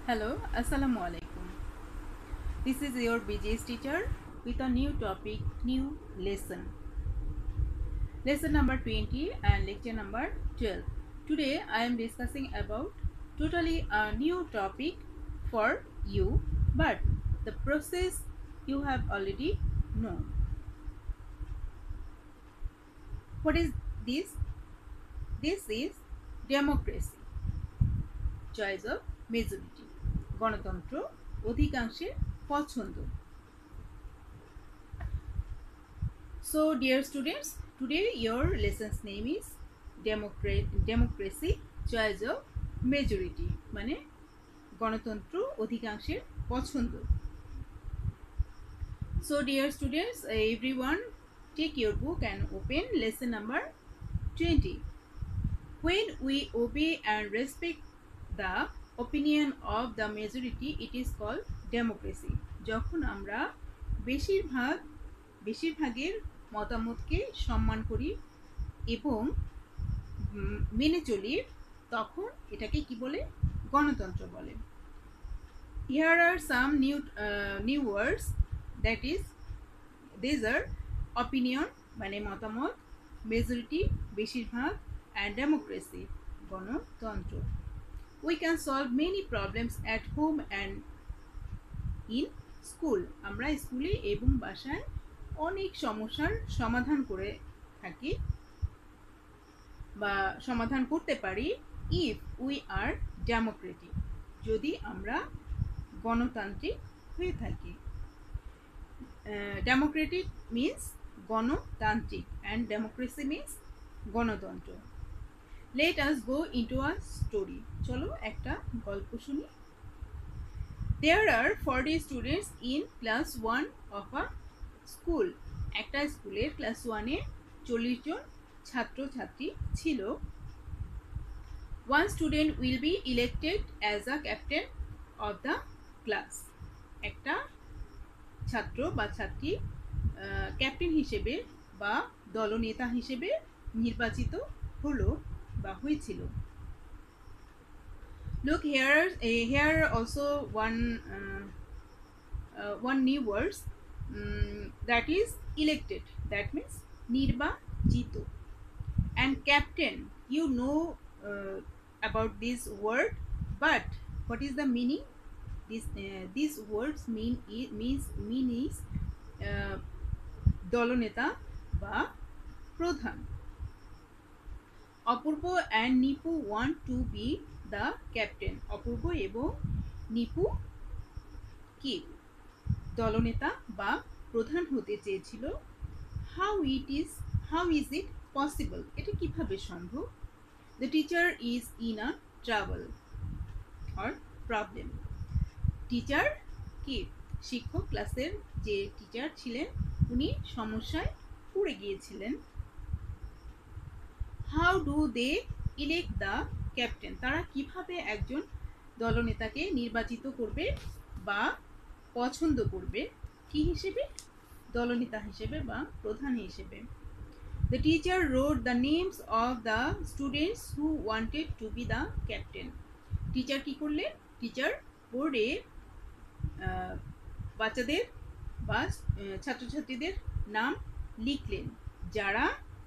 Hello, Assalamu alaikum. This is your BJ's teacher with a new topic, new lesson. Lesson number 20 and lecture number 12. Today I am discussing about totally a new topic for you, but the process you have already known. What is this? This is democracy, choice of majority, গণতন্ত্র অধিকাংশের পছন্দ. So dear students, today your lesson's name is democracy choice of majority মানে গণতন্ত্র অধিকাংশের পছন্দ. So dear students, everyone take your book and open lesson number 20. When we obey and respect the opinion of the majority, it is called democracy. যখন আমরা বেশিরভাগের মতামতকে সম্মান করি এবং মেনে চলি, তখন এটাকে কি বলে? গণতন্ত্র বলে. Here are some new words, that is these are opinion মানে মতামত, majority বেশিরভাগ, and democracy গণতন্ত্র. We can solve many problems at home and in school. আমরা স্কুলে এবং বাসায় অনেক সমস্যার সমাধান করে থাকি বা সমাধান করতে পারি if we are democratic, যদি আমরা গণতান্ত্রিক হয়ে থাকি. Democratic means গণতান্ত্রিক and democracy means গণতন্ত্র. Let us go into a story. চলো একটা গল্প শুনি. There are 40 students in class 1 of a school. একটা স্কুলের ক্লাস 1 এ 40 জন ছাত্রছাত্রী ছিল. One student will be elected as a captain of the class. একটা ছাত্র বা ছাত্রী ক্যাপ্টেন হিসেবে বা দলনেতা হিসেবে নির্বাচিত হলো বা হয়েছিল. Look here also one new words, that is elected, that means নির্বাচিত, and captain, you know about this word, but what is the meaning? These words means দলনেতা বা প্রধান. অপূর্ব and Nipu want to be the captain. অপূর্ব এবং নিপু কি দলনেতা বা প্রধান হতে চেয়েছিল. How is it possible? এটা কিভাবে সম্ভব? The teacher is in a trouble or problem. Teacher কি শিক্ষক, ক্লাসের যে টিচার ছিলেন উনি সমস্যায় পড়ে গিয়েছিলেন. How do they elect the captain? তারা কিভাবে একজন দলনেতাকে নির্বাচিত করবে বা পছন্দ করবে কি হিসেবে? দলনেতা হিসেবে বা প্রধান হিসেবে. The teacher wrote the names of the students who wanted to be the captain. Teacher কি করলেন? টিচার বোর্ডে বাচ্চাদের বা ছাত্রছাত্রীদের নাম লিখলেন যারা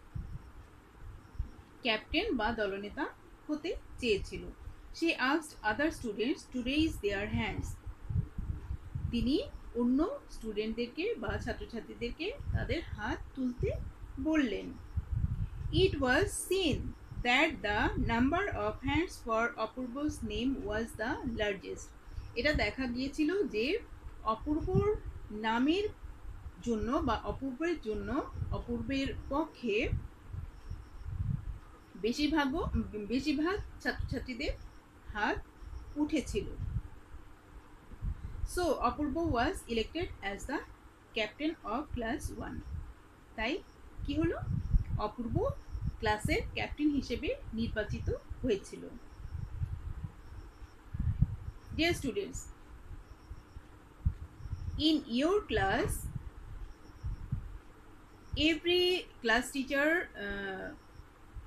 ক্যাপ্টেন বা দলনেতা হতে চেয়েছিল. She asked other students to raise their hands. তিনি অন্য স্টুডেন্টদেরকে বা ছাত্রছাত্রীদেরকে তাদের হাত তুলতে বললেন. It was seen that the number of hands for Apurva's name was the largest. এটা দেখা গিয়েছিল যে অপূর্বর নামের জন্য বা অপূর্বের পক্ষে বেশিরভাগ ছাত্রছাত্রীদের হাত উঠেছিল. So Apurva was elected as the captain of class 1. তাই কি হলো? অপূর্ব ক্লাসের ক্যাপ্টেন হিসেবে নির্বাচিত হয়েছিল. Dear students, in your class every class teacher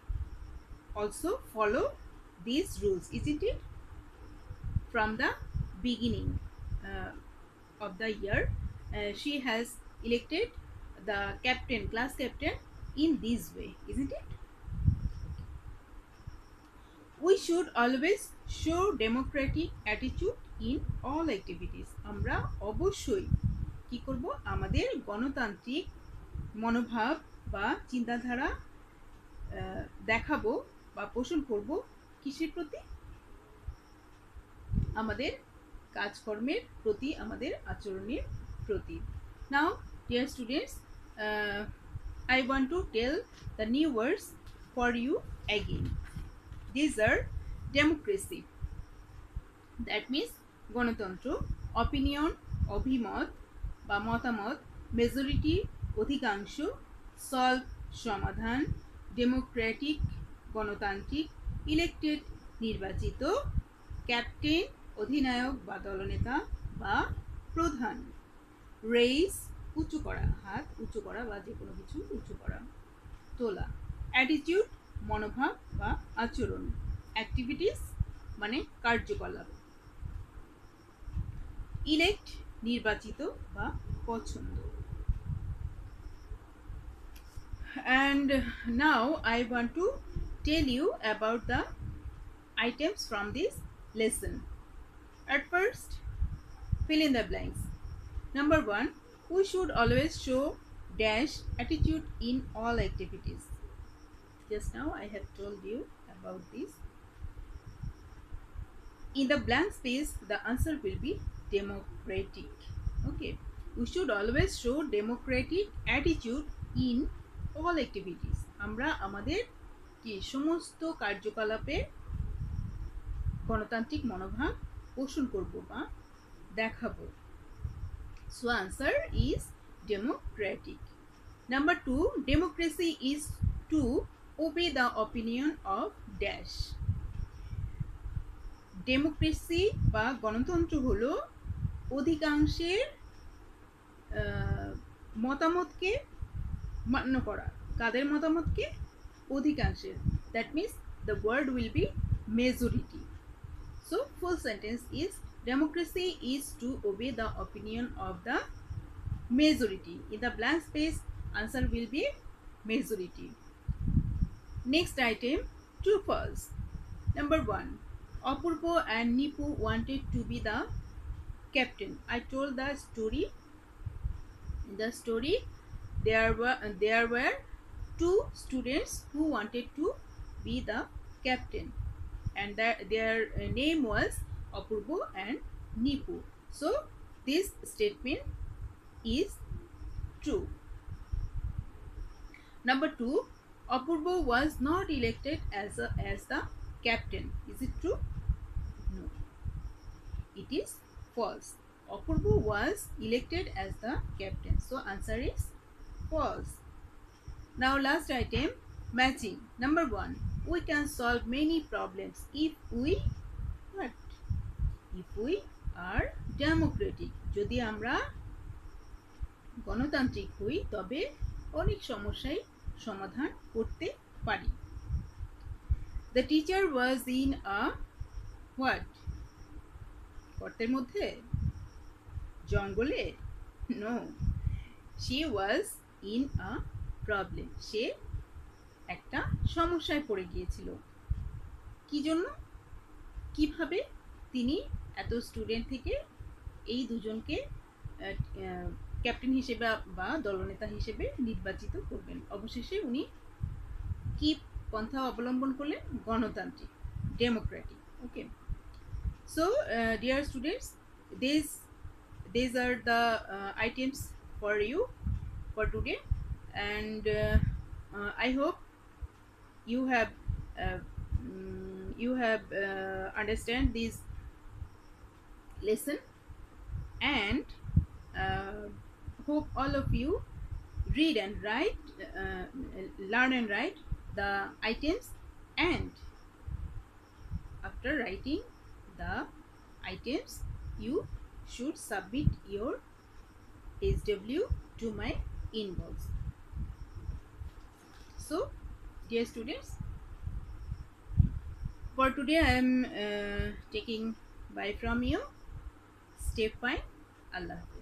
also follow these rules, isn't it? From the beginning of the year, she has elected the captain, class captain, in this way, isn't it? We should always show democratic attitude in all activities. আমরা অবশ্যই কি করব, আমাদের গণতান্ত্রিক মনোভাব বা চিন্তাধারা দেখাবো বা পোষণ করব কিসের প্রতি, আমাদের কাজকর্মের প্রতি, আমাদের আচরণের প্রতি। Now dear students, I want to tell the new words for you again. These are democracy, that means গণতন্ত্র, opinion অভিমত বা মতামত, majority অধিকাংশ, solve সমাধান, democratic গণতান্ত্রিক, elected নির্বাচিত, ক্যাপ্টেন অধিনায়ক বা দলনেতা বা প্রধান, raise উঁচু করা, হাত উঁচু করা বা যে কোনো কিছু উঁচু করা, তোলা, attitude মনোভাব বা আচরণ, activities মানে কার্যকলাপ, elect নির্বাচিত বা পছন্দ। And now I want to tell you about the items from this lesson. At first, fill in the blanks. Number 1, we should always show dash attitude in all activities. Just now I have told you about this. In the blank space, the answer will be democratic. Okay, we should always show democratic attitude in all activities. আমরা আমাদের কি সমস্ত কার্যকলাপে গণতান্ত্রিক মনোভাব পোষণ করব বা দেখাবো। So answer is democratic. Number 2, democracy is to obey the opinion of dash. Democracy বা গণতন্ত্র হলো অধিকাংশের মতামতকে মান্য করা। কাদের মতামতকে? অধিকাংশের। That means the word will be majority. So full sentence is democracy is to obey the opinion of the majority. In the blank space, answer will be majority. Next item, true false. Number 1, Apurva and Nipu wanted to be the captain. I told the story. In the story, there were 2 students who wanted to be the captain, and their name was Apurva and Nipu. So this statement is true. Number 2, Apurva was not elected as the captain. Is it true? No, it is false. Apurva was elected as the captain. So answer is false. Now last item, matching. Number 1, we can solve many problems if we what? If we are democratic. যদি আমরা গণতান্ত্রিক হই তবে অনেক সমস্যাই সমাধান করতে পারি। The teacher was in a what? গর্তের মধ্যে? জঙ্গলে? No, she was in a problem. সে একটা সমস্যায় পড়ে গিয়েছিল। কি জন্য? কিভাবে তিনি এত স্টুডেন্ট থেকে এই দুজনকে ক্যাপ্টেন হিসেবে বা দলনেতা হিসেবে নির্বাচিত করবেন? অবশেষে উনি কি পন্থা অবলম্বন করলেন? গণতান্ত্রিক, democratic. Okay, so dear students, these are the items for you for today, and I hope you have understand this lesson, and hope all of you read and write, learn and write the items, and after writing the items you should submit your SW to my inbox. So dear students, for today I am taking bye from you. Step পাই। আল্লাহ হাফেজ।